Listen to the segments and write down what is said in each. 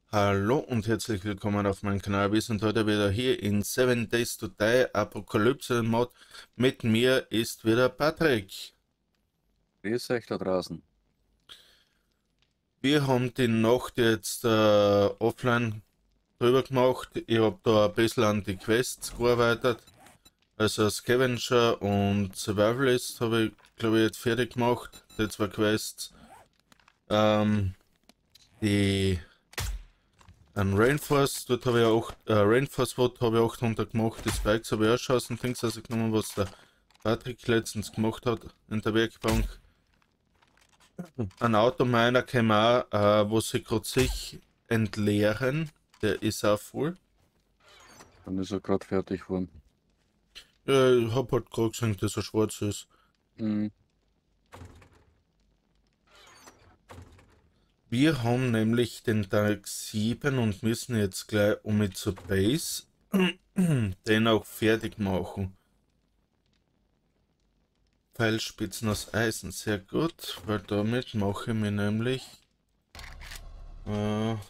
Hallo und herzlich willkommen auf meinem Kanal. Wir sind heute wieder hier in 7 Days to Die Apokalypse Mod. Mit mir ist wieder Patrick. Wie ist euch da draußen? Wir haben die Nacht jetzt offline drüber gemacht. Ich habe da ein bisschen an die Quests gearbeitet. Also Scavenger und Survivalist habe ich, glaube ich, jetzt fertig gemacht. Die zwei Quests. Die Ein Rainforest, dort habe ich auch, Rainforest Wood habe ich 800 gemacht, die Spikes habe ich auch schon aus dem Dings rausgenommen, was der Patrick letztens gemacht hat in der Werkbank. Ein Autominer kann auch, wo sie gerade sich entleeren, der ist auch voll. Dann ist er gerade fertig geworden. Ja, ich habe halt gerade gesehen, dass er schwarz ist. Mhm. Wir haben nämlich den Tag 7 und müssen jetzt gleich um mit zur Base den auch fertig machen. Pfeilspitzen aus Eisen, sehr gut, weil damit mache ich mir nämlich äh,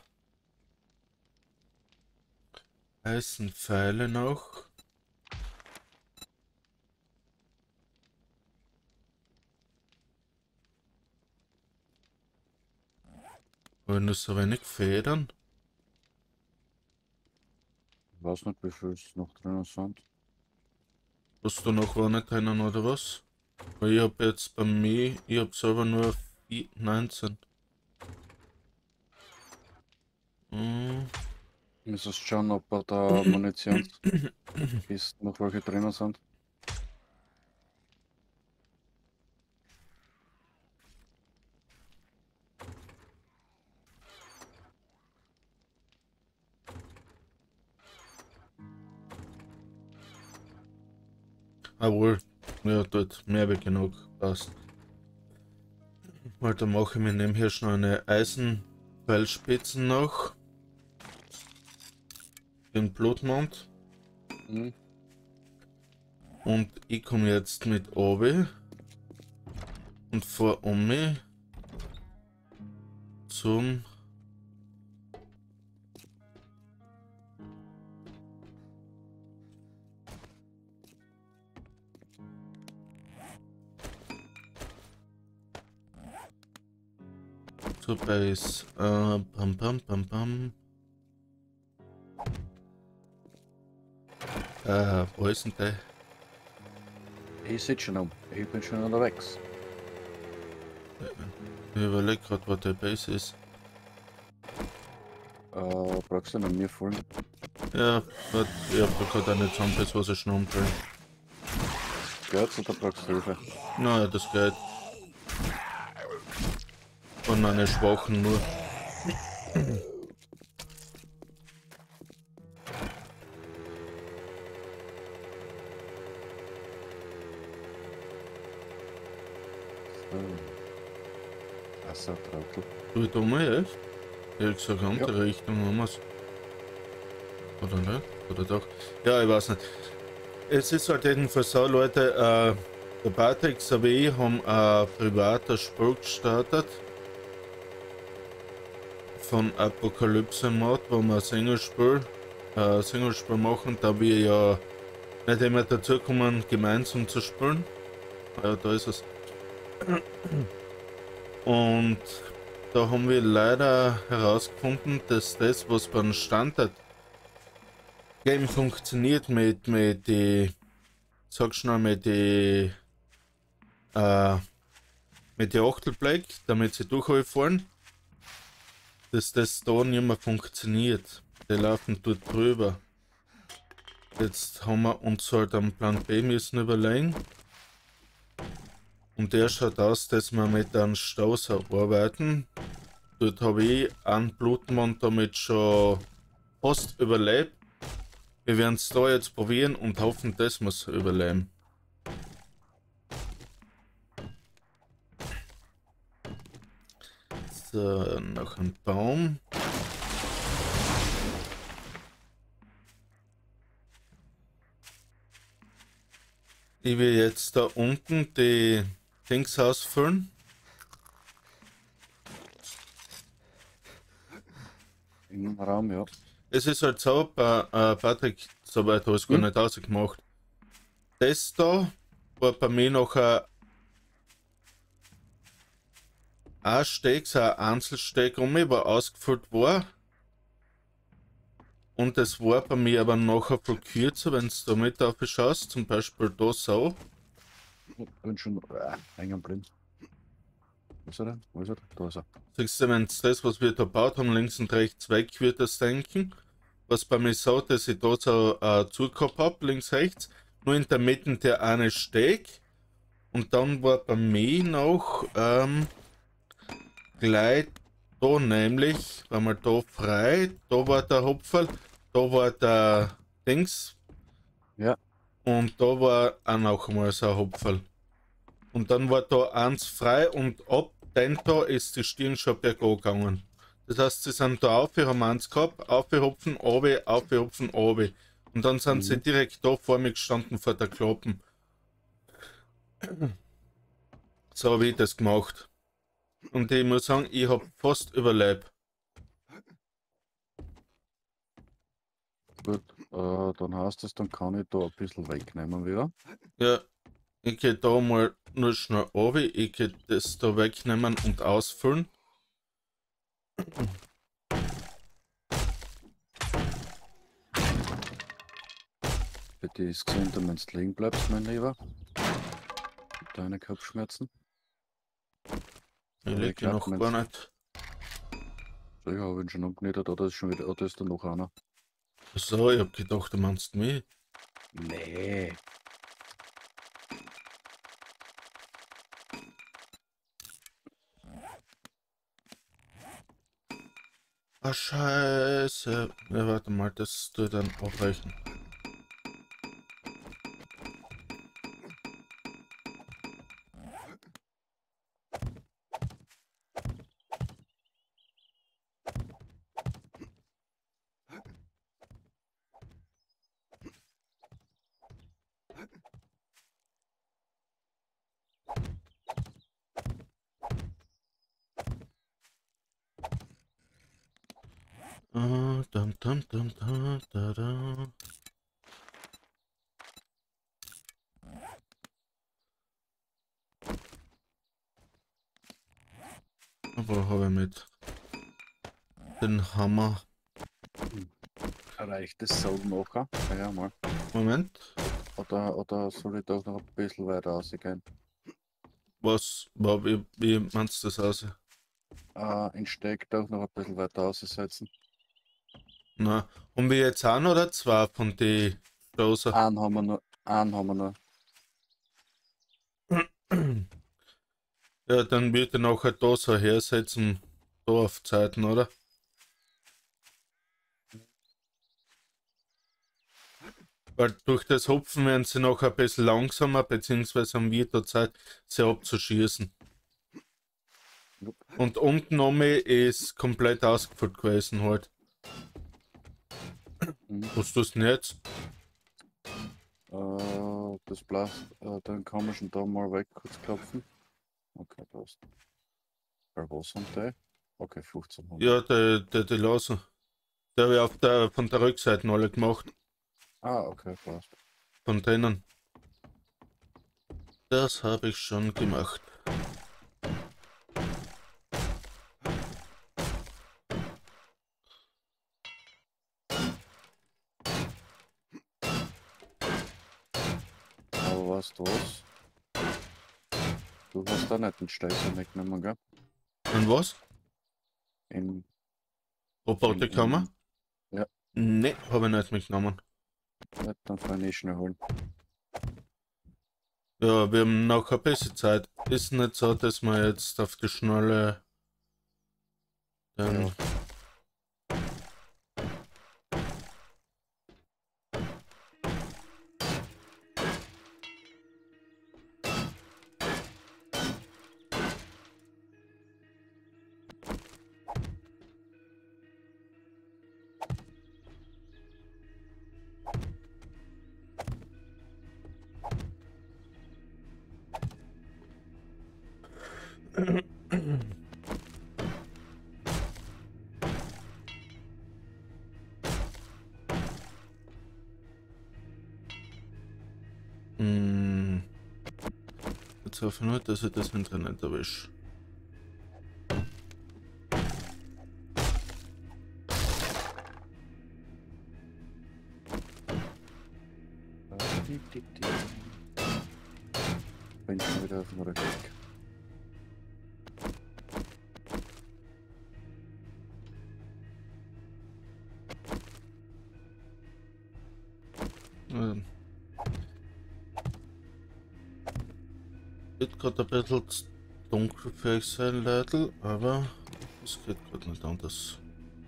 Eisenpfeile noch. Aber nur so wenig Federn. Ich weiß nicht, wie viel es noch drinnen sind. Hast du noch eine drinnen oder was? Weil ich habe jetzt bei mir, ich habe selber nur 19. Hm. Müsstest schauen, ob bei der Munitionskiste noch welche drinnen sind. Obwohl, ja, dort mehr wie genug passt. Weil dann mache ich mir nebenher schon eine Eisenpfeilspitzen noch. Den Blutmond. Mhm. Und ich komme jetzt mit Obi und fahr um mich zum zur Base. Pam pam pam pam. Wo ist denn der? Ich sitze schon um. Ich bin schon unterwegs. Ich überlege gerade, wo der Base ist. Brauchst du noch mir voll? Ja, warte, ich hab da gerade eine Zombies, was ich schon umdrehen. Geht's oder brauchst du Hilfe? Naja, das geht. Von einer schwachen nur. Wassertrottel. Du da mal echt? Ich hätte gesagt, Ja. andere Richtung haben wir's. Oder nicht? Oder doch? Ja, ich weiß nicht. Es ist halt jedenfalls so, Leute, der Patrick sowie ich haben ein privater Spiel gestartet. Von Apokalypse Mod, wo wir ein Singlespiel machen, da wir ja nicht immer dazu kommen, gemeinsam zu spielen. Da ist es. Und da haben wir leider herausgefunden, dass das, was beim Standard Game funktioniert mit die, sag schnell, äh, mit die Achtelblack, damit sie durchfahren, dass das da nicht mehr funktioniert. Die laufen dort drüber. Jetzt haben wir uns halt am Plan B müssen überlegen. Und der schaut aus, dass wir mit einem Stauser arbeiten. Dort habe ich einen Blutmond damit schon fast überlebt. Wir werden es da jetzt probieren und hoffen, dass wir es überleben. So, noch ein Baum. Ich will jetzt da unten die Dings ausfüllen. Im Raum, ja. Es ist halt so, Patrick, soweit habe ich es gar nicht ausgemacht. Das da war bei mir noch ein Steg, so ein Einzelsteg um mich, war ausgefüllt war. Und es war bei mir aber nachher viel kürzer, wenn du da mit drauf schaust, zum Beispiel da so. Ich bin schon hängen geblieben. Wo ist er denn? Wo ist er? Da ist er. Siehst du, wenn das, was wir da gebaut haben, links und rechts weg, wird das denken. Was bei mir so, dass ich da so zugehabt habe, links, rechts, nur in der Mitte der eine Steg. Und dann war bei mir noch gleich da, nämlich, war mal da frei, da war der Hopferl, da war der Dings. Ja. Und da war auch noch mal so ein Hopferl. Und dann war da eins frei und ab den da ist die Stirn schon bergab gegangen. Das heißt, sie sind da auf, haben eins gehabt, aufgehopfen, aufgehopfen, runter. Und dann sind sie direkt da vor mir gestanden vor der Klappen. So habe ich das gemacht. Und ich muss sagen, ich habe fast überlebt. Gut, dann heißt es, dann kann ich da ein bisschen wegnehmen wieder. Ja, ich gehe da mal nur schnell runter, ich gehe das da wegnehmen und ausfüllen. Für die ist gesünder, wenn du liegen bleibst, mein Lieber. Deine Kopfschmerzen. Ich liege noch gar nicht. So, ich habe ihn schon umgenäht, oder ist schon wieder, oder ist da noch einer? So, ich hab gedacht, du meinst mich. Nee. Ah, Scheiße. Ja, warte mal, das tue ich dann abbrechen. Dum, dum, dum, dum, da, da. Aber habe ich mit den Hammer. Reicht das so nachher? Ja, mal. Moment, Oder soll ich doch noch ein bisschen weiter rausgehen? wie meinst du das aus? In Steck doch noch ein bisschen weiter aussetzen. Na, haben wir jetzt einen oder zwei von den Doser? Einen haben wir noch. Einen haben wir noch. Ja, dann wird er nachher da so hersetzen, da auf Zeiten, oder? Weil durch das Hopfen werden sie noch ein bisschen langsamer, beziehungsweise haben wir da Zeit, sie abzuschießen. Und unten ist komplett ausgefüllt gewesen halt. Was tust du denn jetzt? Das Blast, dann kann man schon da mal weg kurz klopfen. Okay, passt. Bei was haben die? Okay, 1500. Ja, die lassen. Der habe ich von der Rückseite alle gemacht. Ah, okay, passt. Von denen. Das habe ich schon gemacht. Aber weißt du was? Du hast da nicht den Steißer weggenommen, gell? Und was? In, Roboterkammer? ja, Ne, habe ich nicht mitgenommen. nicht, dann kann ich schnell holen. Ja, wir haben noch ein bisschen Zeit. Ist nicht so, dass wir jetzt auf die Schnelle Ja. jetzt auf nur, dass ich das Internet erwische. Bin schon wieder auf dem Rückweg. Wird gerade ein bisschen dunkel für euch sein, Leute, aber es geht gerade nicht anders.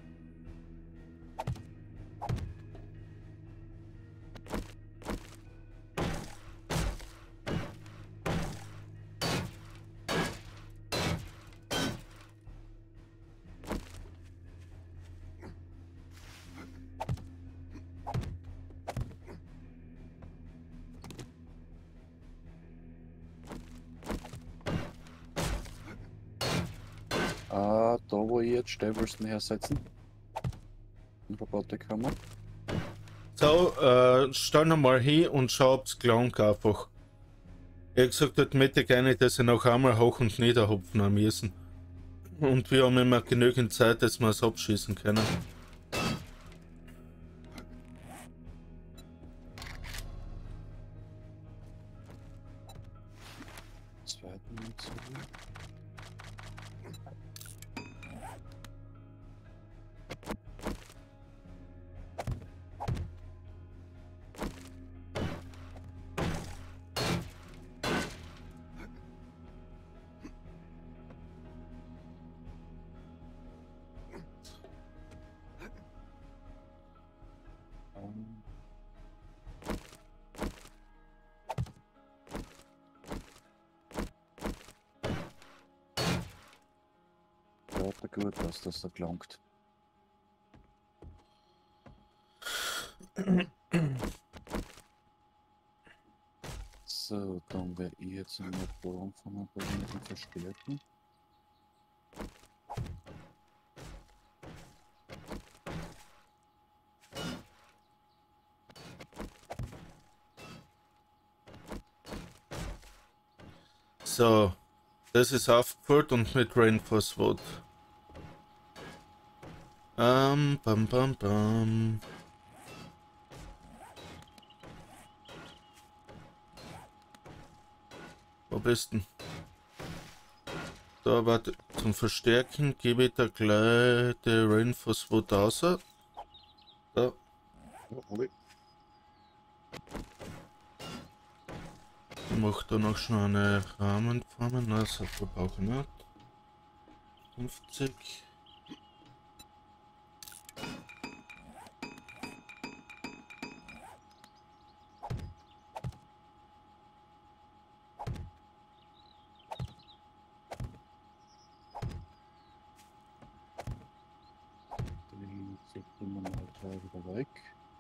Da wo ich jetzt stehe, willst du mich hersetzen? In Robotikhammer. So, stell noch mal hin und schau, ob's gelangt einfach. Ich hab gesagt, dort möchte ich gerne, dass ich noch einmal hoch und nieder hupfen haben müssen. Und wir haben immer genügend Zeit, dass wir es abschießen können. Zweiten Münze. Ja, gut, dass das da gelangt. So, dann werde ich jetzt in der Form von ein paar Minuten verstärken. So, das ist aufgefüllt und mit Reinforcement. Bam, bam, bam. Wo bist du? Da, warte, zum Verstärken gebe ich da gleich die Reinforcement raus. Da. Ja, hab ich. Ich mache da noch schon eine Rahmenformen. Also, wir brauchen nicht. 50. Die zieht immer mal gleich wieder weg.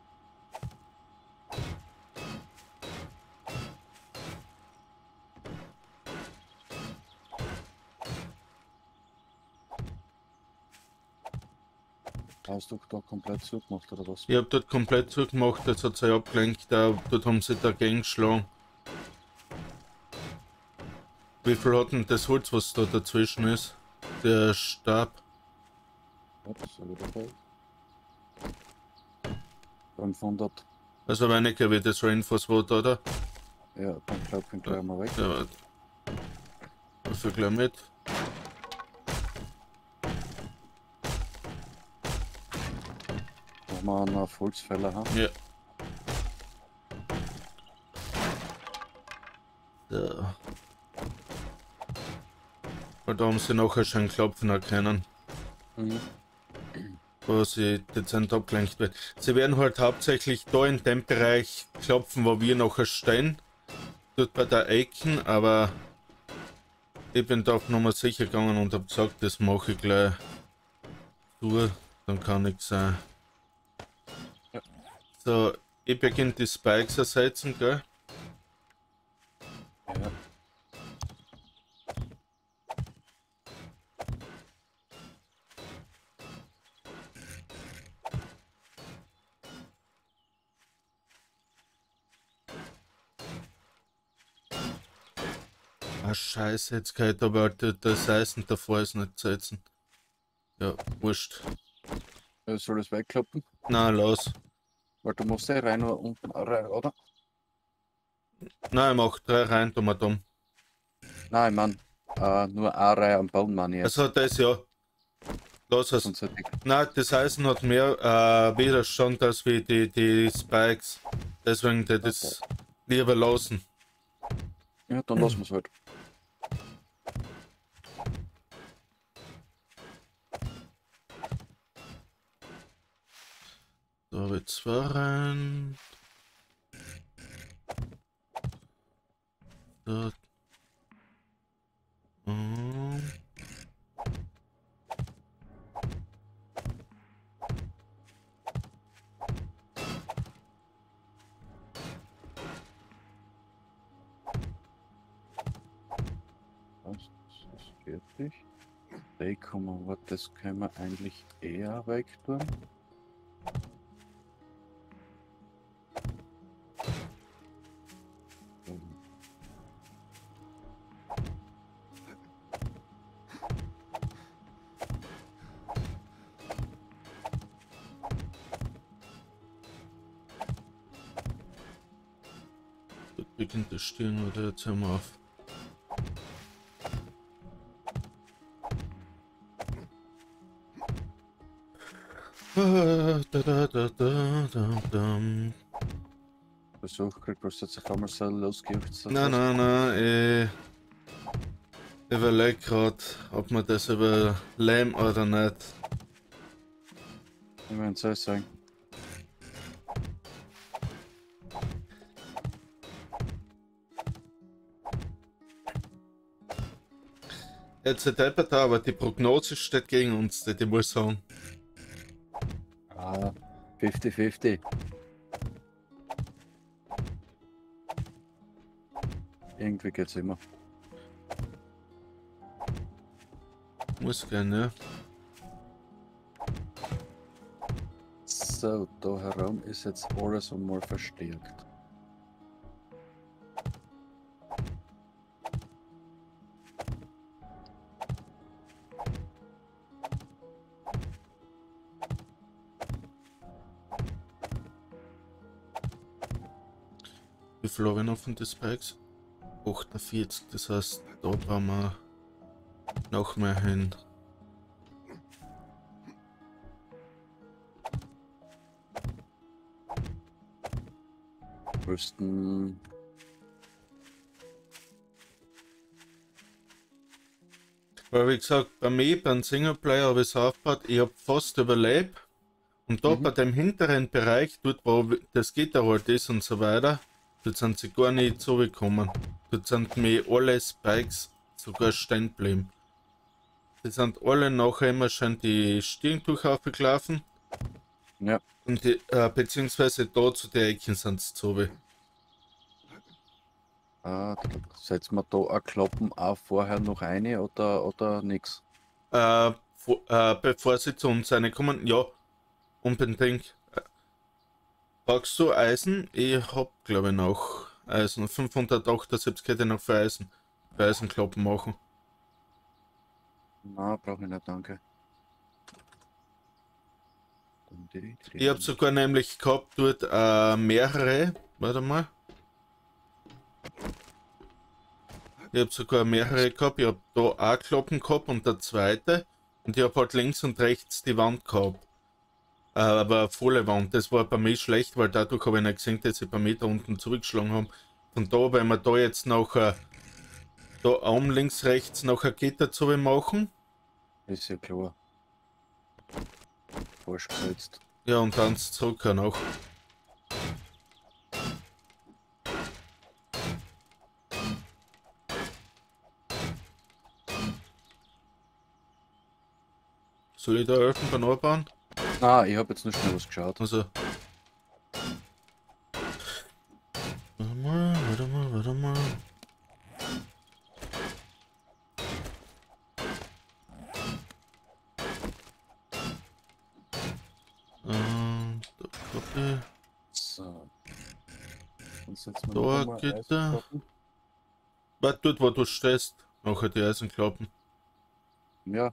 Hast du da komplett zugemacht oder was? Ich habe dort komplett zugemacht, das hat sich abgelenkt, dort haben sie dagegen geschlagen. Wie viel hat denn das Holz, was da dazwischen ist? Der Stab. Ups, wieder voll. 500. Also weniger wie das Reinforcement, oder? Ja, dann klopfe ich gleich mal weg. Ja, warte. Was für gleich mit? Machen wir einen auf Holzfäller haben. Ja. So. Weil da haben sie nachher schon Klopfen erkennen, wo sie dezent abgelenkt wird. Sie werden halt hauptsächlich da in dem Bereich klopfen, wo wir nachher stehen. Dort bei der Ecken, aber ich bin da auf Nummer sicher gegangen und habe gesagt, das mache ich gleich durch, dann kann nichts sein. Ja. So, ich beginne die Spikes ersetzen, gell? Ja. Ah, scheiße, jetzt kann ich aber halt das Eisen davor ist nicht setzen. Ja, wurscht. Soll das wegklappen? Na, los. Weil du musst ja rein oder unten rein, oder? Nein, ich mach 3 rein, tun wir dumm. Nein, ich mein, nur eine Reihe am Bauen, meine ich Also jetzt. das ja. Los es. Sonst hätte ich. Nein, das Eisen hat mehr Widerstand als wie die Spikes. Deswegen hätte ich Okay. das lieber lassen. Ja, dann lassen wir es halt. Da habe ich 2 rein. Da. Mm. Das ist fertig. Aber das können wir eigentlich eher weg tun. Da beginnt das Stirn oder jetzt hören wir auf. Versuch, kriegt was jetzt auf einmal so losgejuckt. Nein, ich überlege gerade, ob man das überleben oder nicht. Ich meine, soll ich sagen. Jetzt deppert aber die Prognose steht gegen uns, das ich muss sagen. Ah, 50-50. Irgendwie geht's immer. Muss gehen, ja. So, da herum ist jetzt alles einmal verstärkt. Wie viel habe ich noch von den Spikes? 48, das heißt, da brauchen wir noch mehr hin. Müssten. Weil wie gesagt, bei mir, beim Singleplayer habe ich es aufgebaut, ich habe fast überlebt. Und da bei dem hinteren Bereich, dort wo das Gitter halt ist und so weiter, dort sind sie gar nicht so gekommen. Dort sind mir alle Spikes sogar stehen geblieben. Die sind alle nachher immer schön die Stirntuch aufgelaufen. Ja. Und die, beziehungsweise da zu den Ecken sind sie so wie. Ah, setzen wir da ein Kloppen auch vorher noch eine oder nix? Bevor sie zu uns reinkommen, ja, unbedingt. Brauchst du Eisen? Ich hab glaube ich noch Eisen. 578 hätte ich noch für Eisen. Für Eisenkloppen machen. Na, brauche ich nicht, danke. Ich hab sogar nämlich gehabt dort mehrere. Warte mal. Ich hab sogar mehrere gehabt. Ich hab da auch Kloppen gehabt und der zweite. Und ich hab halt links und rechts die Wand gehabt. Aber eine volle Wand. Das war bei mir schlecht, weil dadurch habe ich nicht gesehen, dass sie bei mir da unten zurückgeschlagen haben. Von da, wenn wir da jetzt noch da oben links, rechts noch ein Gitter zu machen. Ist ja klar. Falsch gesetzt. Ja, und dann zurück noch. Soll ich da helfen beim Anbauen? Ah, ich habe jetzt nur schnell was geschaut. Also. Warte mal. Da Koppe. So. Dann setzen wir Da noch einmal Gitter. Eisenkloppen. Warte dort, wo du stehst. Nachher die Eisenklappen. Ja,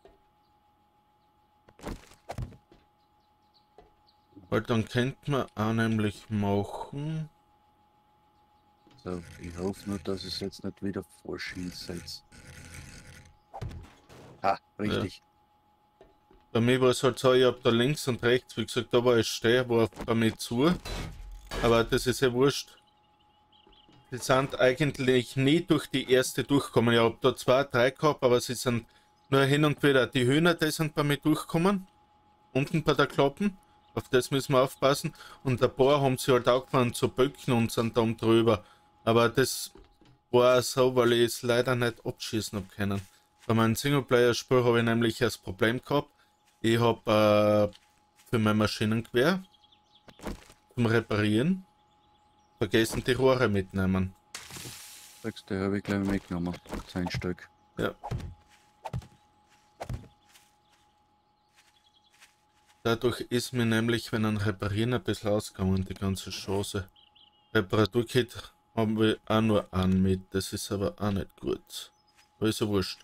Weil dann könnte man auch nämlich machen. so, ich hoffe nur, dass es jetzt nicht wieder falsch hinsetzt. Ah, Ja. richtig. Bei mir war es halt so, ich hab da links und rechts, wie gesagt, da war ich stehen, war bei mir zu. Aber das ist ja wurscht. Die sind eigentlich nie durch die erste durchgekommen. Ich hab da 2, 3 gehabt, aber sie sind nur hin und wieder. Die Hühner, die sind bei mir durchgekommen. Unten bei der Klappen. Auf das müssen wir aufpassen. Und ein paar haben sie halt angefangen zu böcken und sind dann drüber. Aber das war so, weil ich es leider nicht abschießen hab können. Bei meinem Singleplayer-Spiel habe ich nämlich das Problem gehabt. Ich habe für mein Maschinengewehr zum Reparieren vergessen die Rohre mitnehmen. Sagst du, habe ich gleich mitgenommen. 10 Stück. Ja. Dadurch ist mir nämlich, wenn ein Reparieren ein bisschen ausgegangen, die ganze Chance. Reparaturkit haben wir auch nur einen mit, das ist aber auch nicht gut. Aber ist ja wurscht.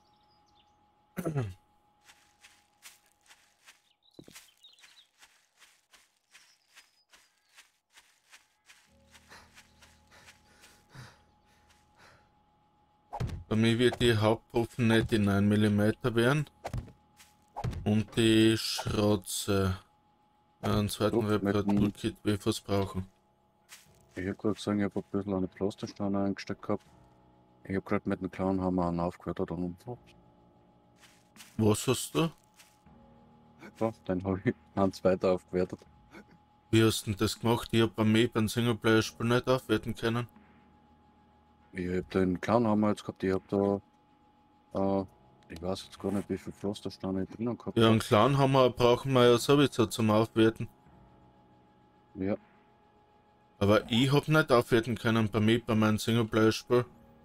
Bei mir wird die Hauptwaffe nicht die 9 mm werden. Und die Schrotze. Einen zweiten Gut, mit dem, Reparaturkit will ich was brauchen. ich habe gerade gesagt, ich habe ein bisschen eine Pflastersteine eingesteckt gehabt. Ich habe gerade mit dem kleinen Hammer einen aufgehört oder umgebracht. Was hast du? So, den habe ich eins weiter aufgewertet. Wie hast du denn das gemacht? Ich hab bei mir beim Singleplayer-Spiel nicht aufwerten können. Ich habe den kleinen Hammer jetzt gehabt, ich habe da, ich weiß jetzt gar nicht, wie viel Pflastersteine ich drinnen gehabt Ja, habe. einen kleinen Hammer brauchen wir ja sowieso zum Aufwerten. Ja, Aber ich hab nicht aufwerten können bei mir, bei meinem Singleplayer-Spiel.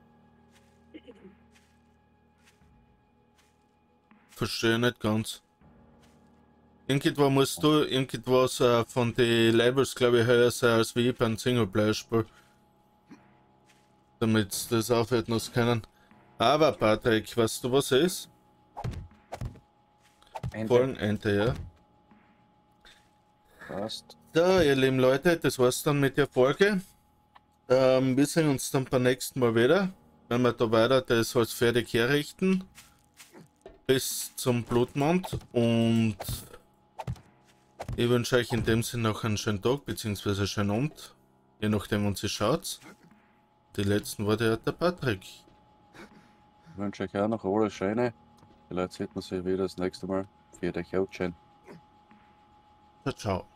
Verstehe nicht ganz. Irgendwo musst du irgendwas von den Levels, glaube ich, höher sein als wie beim Singleplayer-Spiel. Damit sie das aufwerten lassen können. Aber Patrick, weißt du was ist? Folgenende, ja. passt. So, ihr lieben Leute, das war's dann mit der Folge. Wir sehen uns dann beim nächsten Mal wieder, wenn wir da weiter das alles fertig herrichten. Bis zum Blutmond und ich wünsche euch in dem Sinne noch einen schönen Tag bzw. schönen Abend, je nachdem, wann ihr schaut. Die letzten Worte hat der Patrick. Ich wünsche euch auch noch alles Schöne. Vielleicht sieht man sich wieder das nächste Mal. Für euch auch schön. Ciao, ciao.